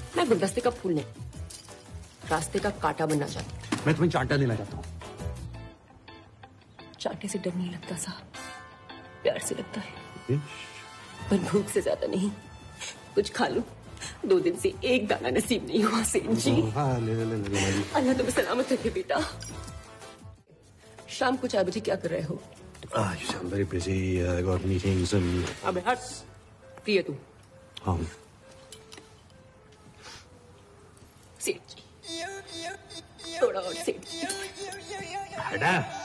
मैं गुलदस्ते का फूल नहीं, रास्ते का कांटा बनना चाहती हूँ। मैं तुम्हें चांटा देना चाहता हूँ। चांटे से डर नहीं लगता साहब, प्यार से लगता है। पर भूख से ज्यादा नहीं। कुछ खा लूं, 2 दिन से एक दाना नसीब नहीं हुआ सेठ जी। अल्लाह तुम्हें सलामत रखे बेटा। शाम को 4 बजे क्या कर रहे हो? You sound very busy. I got meetings and... अबे हट, प्रिय तू। हाँ। सेठ जी, थोड़ा और सेठ जी। हटा।